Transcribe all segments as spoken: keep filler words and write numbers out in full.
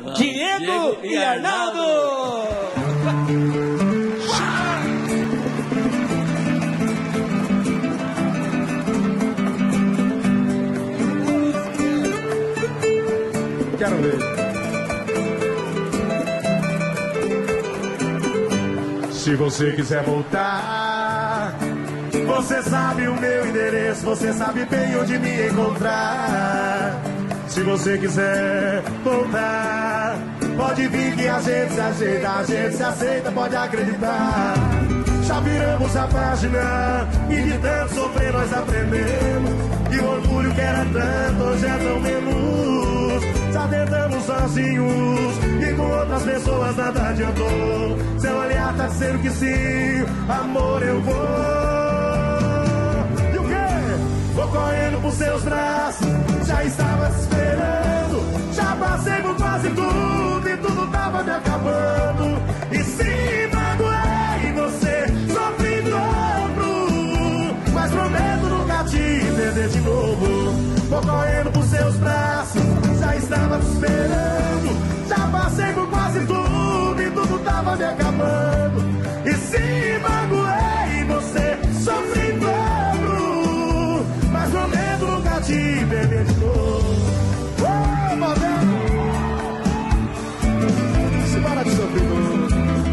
Vamos. Diego, Diego e, e Arnaldo. Arnaldo. Quero ver. Se você quiser voltar, você sabe o meu endereço, você sabe bem onde me encontrar. Se você quiser voltar, pode vir que a gente se ajeita, a gente se aceita, pode acreditar. Já viramos a página e de tanto sofrer nós aprendemos. E o orgulho que era tanto hoje é tão menos. Já tentamos sozinhos e com outras pessoas nada adiantou. Seu olhar tá dizendo que sim, amor eu vou. E o quê? Vou correndo pros seus braços, já estava te esperando. Já passei por quase tudo e tudo tava me acabando. E se magoei você, sofri em dobro, mas prometo nunca te perder de novo. Vou correndo pros seus braços, já estava te esperando. Já passei por quase tudo e tudo tava me acabando. E se magoei você, sofri em dobro, mas prometo nunca te perder de novo. Oh, moderno! Se para de sofrer novo.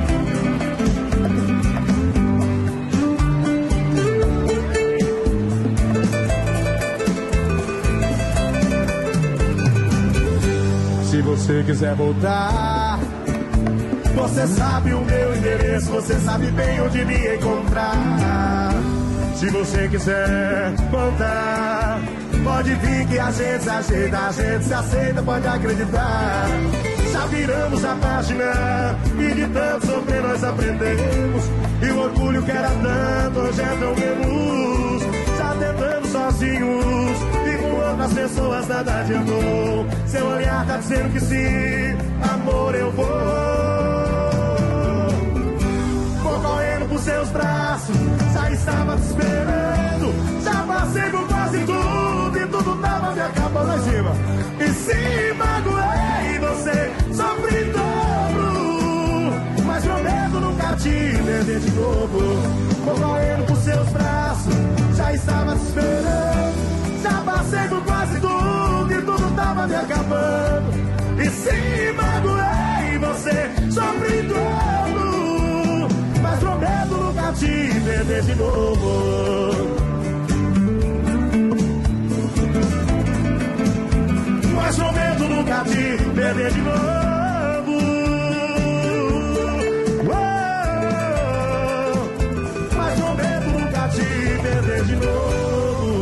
Se você quiser voltar, você sabe o meu endereço, você sabe bem onde me encontrar. Se você quiser voltar, pode vir que a gente se ajeita, a gente se aceita, pode acreditar. Já viramos a página e de tanto sofrer nós aprendemos. E o orgulho que era tanto hoje é tão menos. Já tentamos sozinhos e com outras pessoas nada adiantou. Seu olhar tá dizendo que sim, amor eu vou. Vou correndo pros seus braços, já estava te esperando. Já passei por quase tudo e tudo tava me acabando lá em cima. E se magoei você, sofri em dobro, mas prometo nunca te perder de novo. Vou correndo pros seus braços, já estava te esperando. Já passei por quase tudo e tudo tava me acabando. E se magoei você, sofri em dobro, mas prometo nunca te perder de novo. Mas prometo nunca te perder de novo. Oh, mas prometo nunca te perder de novo.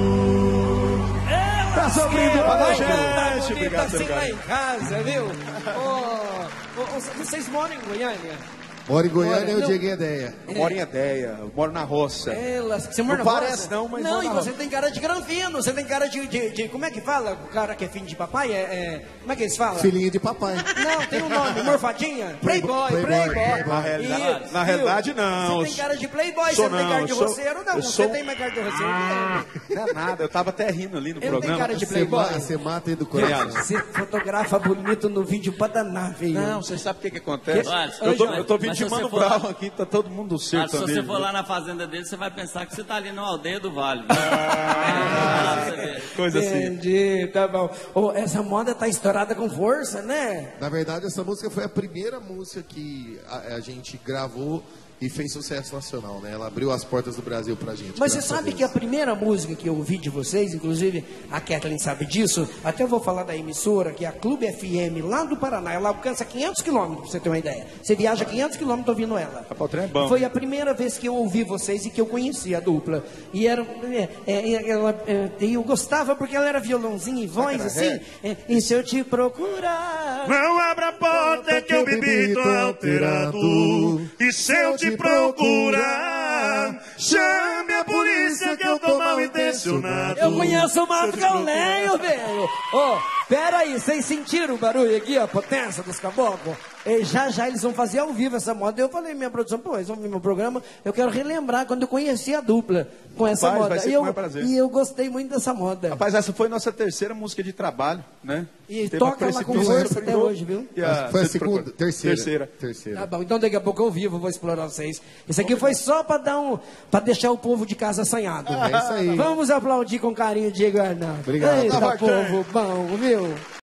Tá sofrendo a gente. Obrigado, assim lá em casa, viu? Oh, oh, oh, vocês moram em Goiânia? Moro em Goiânia, eu não. cheguei a ideia. Eu moro em Ideia, eu moro na roça. Elas, você mora Não na parece roça? não, mas Não, moro e na você roça. tem cara de granfino, você tem cara de, de, de- como é que fala? O cara que é filho de papai é, é- como é que eles falam? Filhinho de papai. Não, tem um nome, morfadinha? Playboy, Playboy, Playboy. Playboy. Na realidade- Isso, na viu? realidade, não. Você tem cara de Playboy, Sou você não tem não, cara de eu sou- roceiro, não. eu Você sou- tem mais cara de roceiro que Não é nada, eu tava até rindo ali no Ele tem programa. cara de Você, Playboy. ma- você mata ele do ele. coração. Você fotografa bonito no vídeo pra danar, velho. Não, você sabe o que que acontece? Que- Olha, Eu tô, mas- eu tô mas se vitimando você o for- Brau aqui, tá todo mundo do circo Ah, se você também. for lá na fazenda dele, você vai pensar que você tá ali na aldeia do Vale. Ah, coisa assim. Entendi, tá bom. Ô, essa moda tá estourada com força, né? Na verdade, essa música foi a primeira música que a, a gente gravou e fez sucesso nacional, né? Ela abriu as portas do Brasil pra gente. Mas você graças a sabe Deus. que a primeira música que eu ouvi de vocês, inclusive a Kathleen sabe disso, até eu vou falar da emissora, que é a Clube F M, lá do Paraná. Ela alcança quinhentos quilômetros, pra você ter uma ideia. Você viaja quinhentos quilômetros ouvindo ela. A Patrão é bom. Foi a primeira vez que eu ouvi vocês e que eu conheci a dupla. E era, é, é, ela, é, e eu gostava porque ela era violãozinho e voz, assim. É, e se eu te procurar... Não abra a porta que eu bebi, tô alterado. E se eu te procurar, chame a polícia que eu tô mal intencionado. Eu conheço o Mato que eu leio, velho. Ô, pera aí, vocês sentiram o barulho aqui, a potência dos caboclos? E já já eles vão fazer ao vivo essa moda. Eu falei, minha produção, pô, eles vão ver meu programa, eu quero relembrar quando eu conheci a dupla com essa Rapaz, moda. vai ser E com eu, maior prazer. e eu gostei muito dessa moda. Rapaz, essa foi nossa terceira música de trabalho, né? E Teve toca a lá com Precipício, força até Primeiro, hoje, viu? e a- Foi a você segunda, procura- terceira. Terceira. Terceira. Tá bom, então daqui a pouco ao vivo eu vou explorar vocês. Isso aqui foi só pra dar um, para deixar o povo de casa assanhado. É isso aí. Vamos aplaudir com carinho o Diego Arnaldo. Obrigado. Eita, Tá bacana. povo bom, viu?